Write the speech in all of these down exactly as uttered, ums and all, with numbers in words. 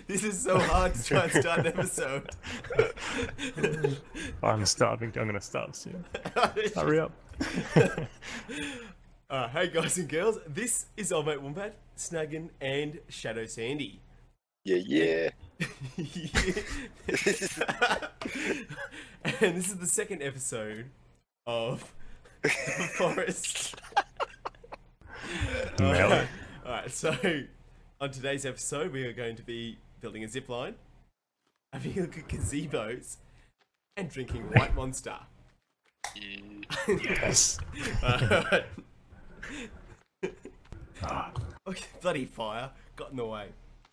This is so hard to try and start an episode. I'm starving. I'm gonna starve soon. Hurry up. uh, hey guys and girls, this is old mate Wombat, Snaggin, and Shadow Sandy. Yeah, yeah. And this is the second episode of The Forest. Mellow. Alright, so on today's episode, we are going to be building a zip line, having a look at gazebos, and drinking White Monster. Yes. Alright. Okay, bloody fire got in the way.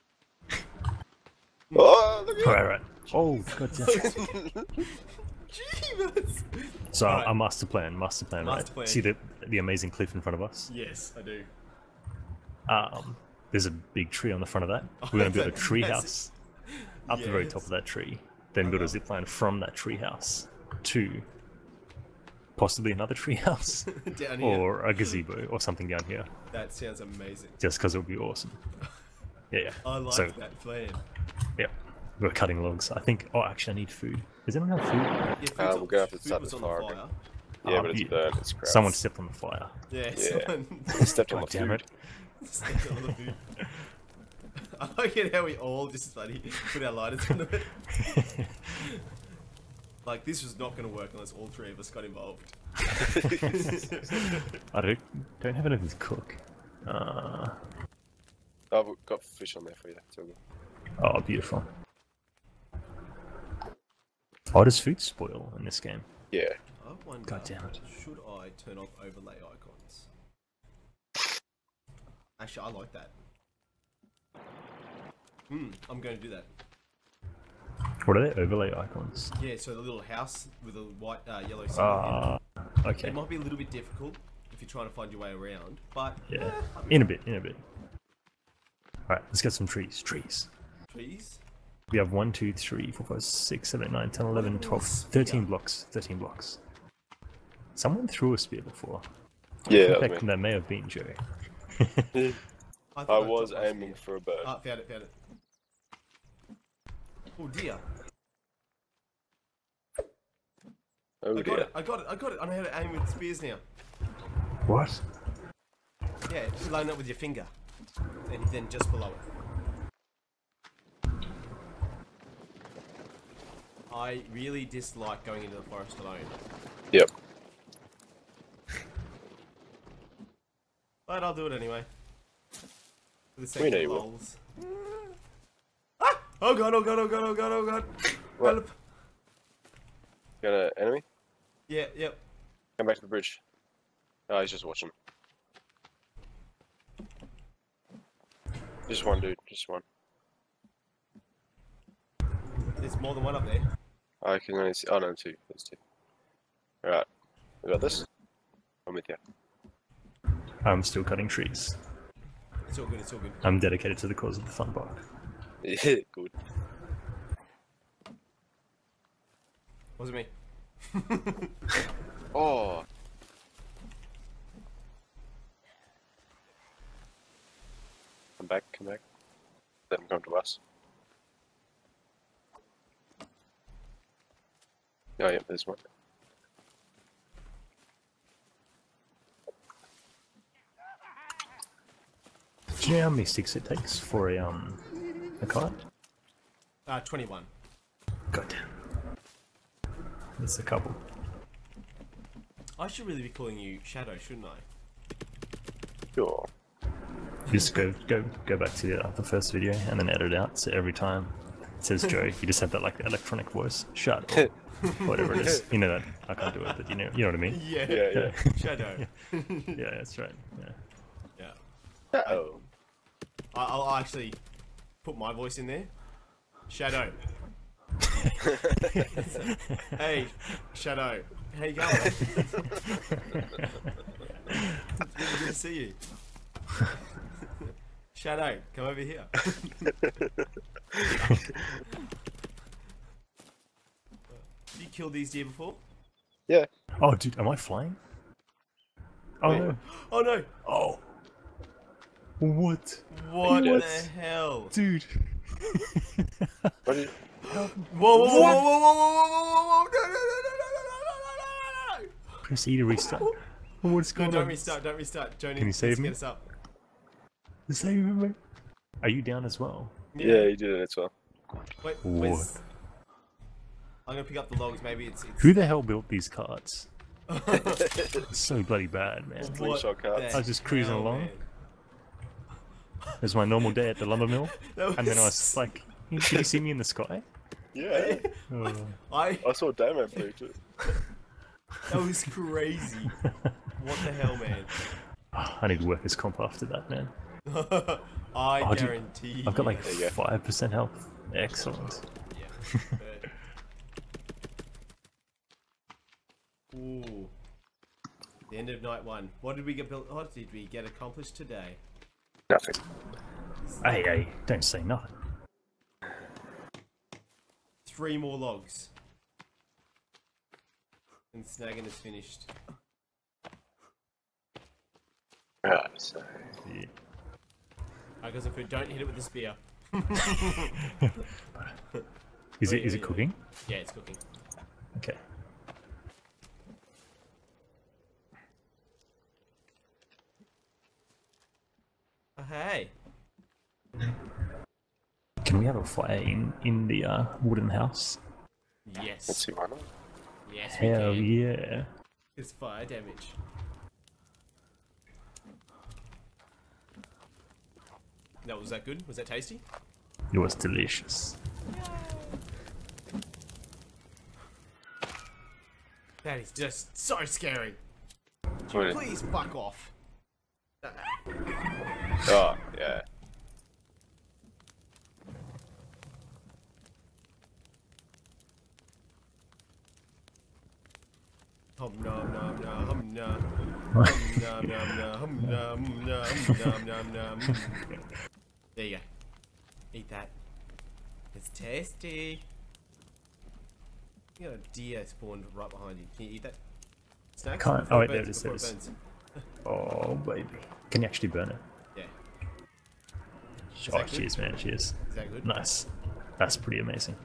Oh, look at Right, right. Oh, god damn. Jeebus! So Alright. a master plan, master plan, Master right? plan. See the the amazing cliff in front of us. Yes, I do. Um, there's a big tree on the front of that. Oh, We're gonna build a that's tree massive. house up the very top Yes. of that tree. Then build a zip line from that tree house to possibly another tree house Down here. or a gazebo or something down here. That sounds amazing. Just because it would be awesome. Yeah, yeah. I like so, that plan. yeah, we're cutting logs. I think. Oh, actually, I need food. Does anyone have food? Yeah, food's Uh, on- we're gonna have to food start was the on fire the again. fire. Yeah, Ah, but it's yeah. burnt. It's crap. Someone stepped on the fire. Yeah, Yeah. someone stepped on God the damn food. it. stepped on the food. I like it how we all just bloody put our lighters in it. Like, this was not going to work unless all three of us got involved. I don't don't have anything to cook. Uh, Oh, I've got fish on there for you. It's all good. oh, beautiful. Why does food spoil in this game? Yeah. I wonder, God damn it. should I turn off overlay icons? Actually, I like that. Hmm, I'm going to do that. What are they overlay icons? Yeah, so the little house with a white, uh, yellow symbol. Ah, okay. It might be a little bit difficult if you're trying to find your way around, but Yeah, eh, I mean, in a bit, in a bit. Alright, let's get some trees. Trees. trees. We have one, two, three, four, five, six, seven, eight, nine, ten, eleven, twelve, Ooh, thirteen blocks. thirteen blocks. Someone threw a spear before. Yeah, In that was fact, me. that may have been Joe. I thought was dropped my aiming spear. for a bird. Ah, found it, found it. Oh dear. Oh I got dear. it, I got it, I got it. I know how to aim with spears now. What? Yeah, you line up with your finger. And then just below it. I really dislike going into the forest alone. Yep. But I'll do it anyway. For the sake We of know the you will. lols. Ah! Oh god, oh god, oh god, oh god, oh god. What? Help. Got an enemy? Yeah, yep. Come back to the bridge. Oh, he's just watching. Just one dude. Just one. There's more than one up there. I can only see. Oh no, two. There's two. Alright. We got this. I'm with you. I'm still cutting trees. It's all good, it's all good. I'm dedicated to the cause of the fun park. Yeah, good. Wasn't me. Oh. Come back, come back. Let him come to us. Oh, yeah, there's one. Do you know how many sticks it takes for a um a kite? Uh, twenty-one. Goddamn. There's a couple. I should really be calling you Shadow, shouldn't I? Sure. Just go go go back to the, uh, the first video and then edit it out. So every time it says Joe, you just have that like electronic voice. Shut or whatever it is. You know that I can't do it, but you know you know what I mean. Yeah, Yeah, yeah. Shadow. Yeah, that's right. Yeah. Yeah. Oh. I- I'll actually put my voice in there. Shadow. Hey, Shadow. How you going? Good to see you. Shadow, come over here. Have you killed these deer before? Yeah. Oh, dude, am I flying? Oh Wait. no! Oh no! Oh, what, What What? the hell? dude? What did Whoa, whoa, whoa, whoa, whoa, whoa, whoa, whoa, whoa, no, no, no, no, no, no, no, no, no, no. Press E to restart. Oh, what's No, going don't on? restart, don't restart. Joni, Can you save let's me? get us up. Save me. Are you down as well? Yeah, you did it as well. Wait, Whoa. where's... I'm gonna pick up the logs, maybe it's... it's... Who the hell built these carts? It's so bloody bad, man. What Slingshot carts. the I was just cruising hell, along. man? It was my normal day at the lumber mill, That and then I was- was like, "Did you see me in the sky?" Yeah. Oh. I... I saw Damo blue too. That was crazy. What the hell, man? I need workers' comp after that, man. I Oh, dude, guarantee I've got like There you go. five percent health. Excellent. Yeah. Ooh. The end of night one. What did we get built? What did we get accomplished today? Nothing. Hey, hey, don't say nothing. Three more logs. And snagging is finished. Right, so Yeah. I got some food. Don't hit it with the spear. Is Oh, it yeah, is it yeah, cooking? Yeah, it's cooking. Okay. Oh, hey. Can we have a fire in in the uh, wooden house? let's Yes. see why not. Yes, we Hell can. yeah! It's fire damage. That was that good? Was that tasty? It was delicious. That is just so scary. What is- Please fuck off. Oh, yeah. Hum nom nom nom hum nom. Hum nom nom nom hum nom nom hum nom nom nom. There you go. Eat that. It's tasty. You got a deer spawned right behind you. Can you eat that? Snacks? Can't- Before oh, wait, there burns- it before is, there it is. burns. Oh baby, can you actually burn it? Yeah. Oh, that good? cheers, man. Cheers. Is that good? Nice. That's pretty amazing.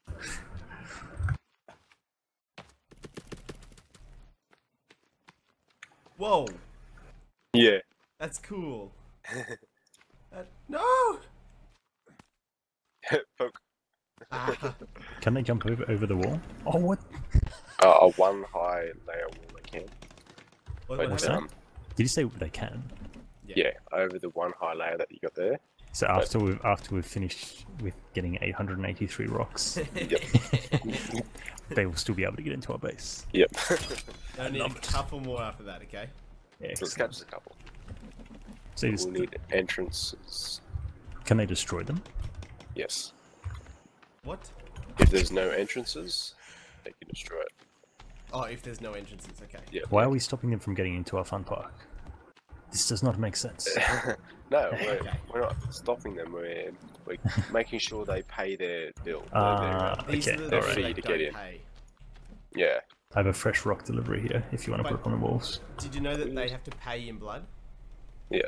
Whoa. Yeah. That's cool. That- no! Poke. Ah, Can they jump over over the wall? Oh, what? Uh, a one high layer wall they can. what, But, what What's happened? um, Did you say they can? yeah, over the one high layer that you got there. So after we've after we've finished with getting eight hundred eighty-three rocks, Yep. they will still be able to get into our base. Yep. I need a couple more after that, okay? Yeah, Let's excellent. catch a couple. So you We'll just, need entrances. can they destroy them? Yes. What? If there's no entrances, they can destroy it. Oh, if there's no entrances, okay. Yeah. Why are we stopping them from getting into our fun park? This does not make sense. No, we're, Okay. we're not stopping them. We're, we're making sure they pay their bill. their- Ah, their, These okay, are the they're ones free that to don't get in. pay. yeah. I have a fresh rock delivery here if you want to Wait. put it on the walls. Did you know that they have to pay in blood? Yeah.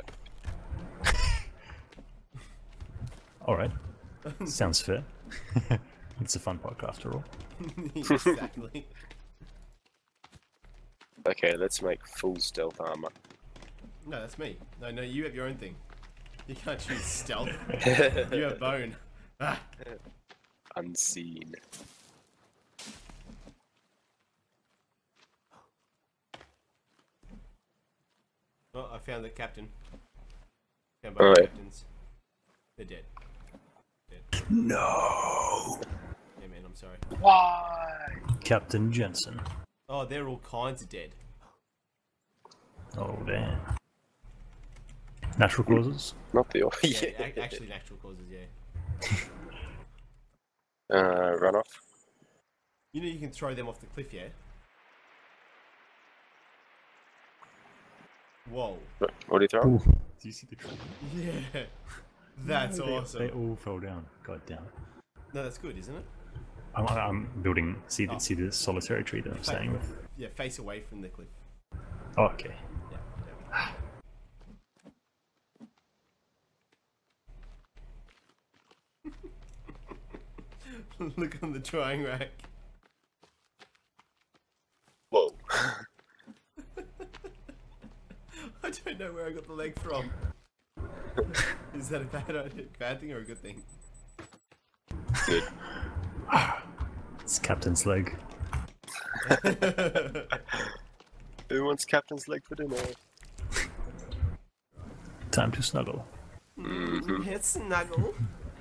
Alright. Sounds fair. It's a fun park after all. Exactly. Okay, let's make full stealth armor. No, that's me. No, no, you have your own thing. You can't choose stealth. You have bone. Ah. Unseen. Oh, I found the captain. Found Oh, both yeah. captains. They're dead. No! Yeah, man, I'm sorry. Why? Captain Jensen. Oh, they're all kinds of dead. Oh, damn. Natural causes? Not the off. Yeah, ac- actually natural causes, yeah. Uh, run off. You know you can throw them off the cliff, yeah? Whoa. What, what do you throw? Ooh. Do you see the tree? Yeah. That's They- awesome. They all fell down. God damn. No, that's good, isn't it? I'm, I'm building. See the Oh. see the solitary tree that I'm Fa- staying with. Yeah, face away from the cliff. Oh, okay. Yeah, yeah. Look on the drying rack. Whoa. I don't know where I got the leg from. Is that a bad idea, bad thing or a good thing? Good. It's Captain's leg. Who wants Captain's leg for dinner? Time to snuggle. Mm-hmm. Let's snuggle.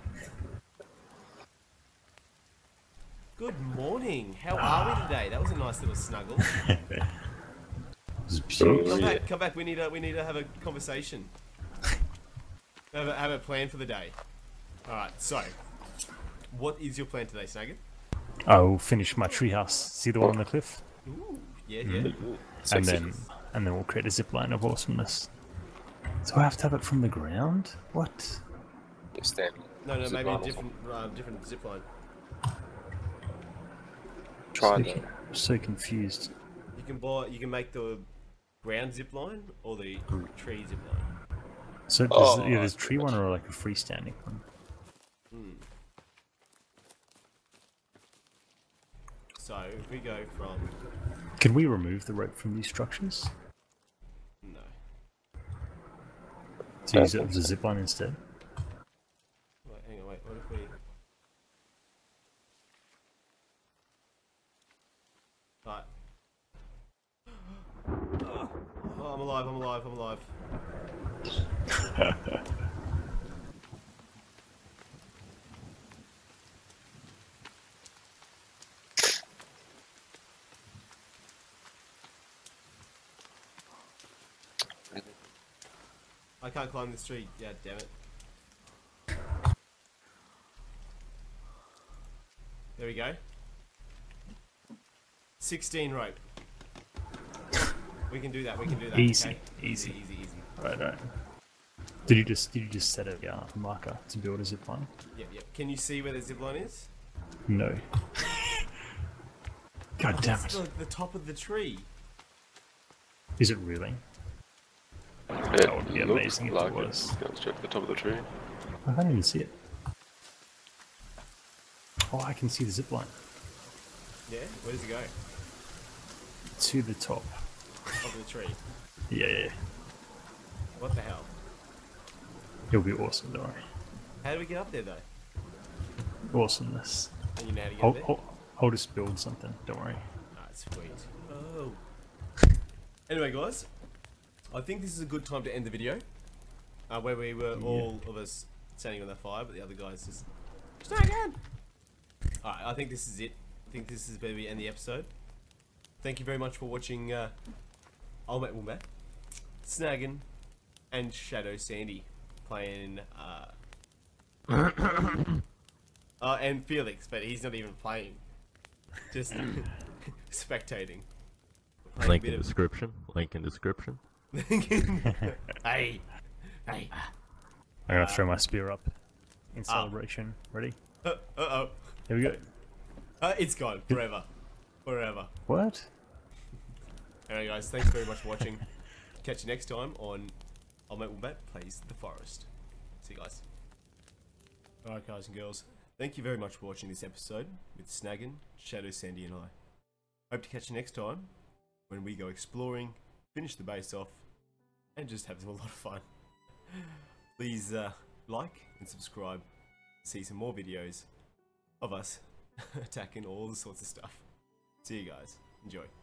Good morning. How are we today? That was a nice little snuggle. It's beautiful. Come Yeah. back, come back. We need to, we need to have a conversation. Have a, have a plan for the day. All right. So, what is your plan today, Snaggin? I'll finish my treehouse. See the one on the cliff? Ooh, yeah, yeah. Ooh, And sexy. then and then we'll create a zip line of awesomeness. So I have to have it from the ground? What? You're standing. No, no, Zip maybe a line. different, uh, different zip line. Try so, that. I'm so confused. You can buy, you can make the ground zip line or the tree zip line. So there's, Oh, yeah, there's a tree one or like a freestanding one. Hmm. So if we go from Can we remove the rope from these structures no, to use it as a zip line instead? wait, hang on, wait. What if we? Right. Oh, I'm alive. I'm alive. I'm alive. I can't climb this tree. Yeah, damn it. There we go. sixteen rope. We can do that. We can do that. Easy, okay? easy. easy, easy, easy. Right, right. Did you just did you just set a uh, marker to build a zip line? Yep, yep. Can you see where the zip line is? No. God damn It's it! like the top of the tree. Is it really? It That would be looked amazing if it like was. It goes straight to the top of the tree. I can't even see it. Oh, I can see the zip line Yeah. Where does it go? to the top. Top of the tree. Yeah, yeah, yeah. What the hell? It'll be awesome, don't worry. How do we get up there though? Awesomeness. And you know how to get I'll, up there? I'll, I'll just build something. Don't worry. Ah, sweet. Oh. Anyway, guys, I think this is a good time to end the video. Uh, where we were all of us standing on the fire, but the other guys just stay again. Alright, I think this is it. I think this is where we end the episode. Thank you very much for watching uh, Ultimate Wombat, Snaggin, and Shadow Sandy playing. Uh, uh, and Felix, but he's not even playing, just spectating. Playing a Link bit in of- description. Link in description. hey, hey. I'm gonna throw my spear up in celebration. Ready? Uh oh. Here we go. Uh, it's gone forever, forever. What? Anyway, guys, thanks very much for watching. Catch you next time on Ultimate Wombat Plays the Forest. See you guys. Alright, guys and girls, thank you very much for watching this episode with Snaggin, Shadow, Sandy, and I. Hope to catch you next time when we go exploring, finish the base off, and just have a lot of fun. Please uh, like and subscribe to see some more videos of us attacking all the sorts of stuff. See you guys. Enjoy.